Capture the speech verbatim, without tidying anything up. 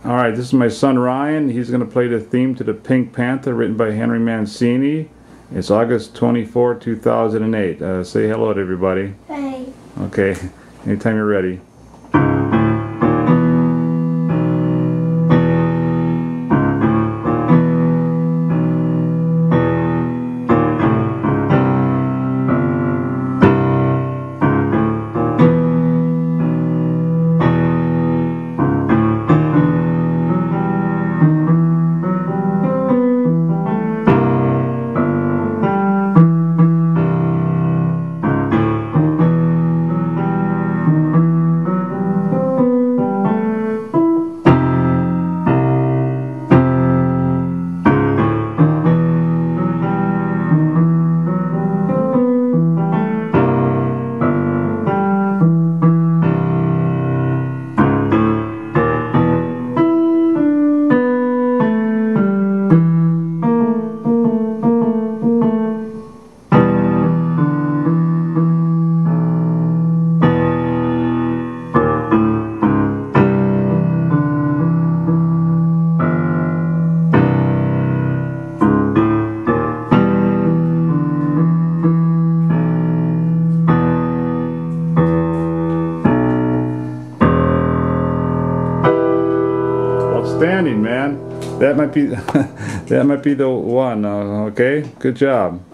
Alright, this is my son Ryan. He's going to play the theme to the Pink Panther, written by Henry Mancini. It's August twenty-fourth, two thousand eight. Uh, say hello to everybody. Hey. Okay, anytime you're ready. Outstanding, man. That might be that might be the one. Uh, okay, good job.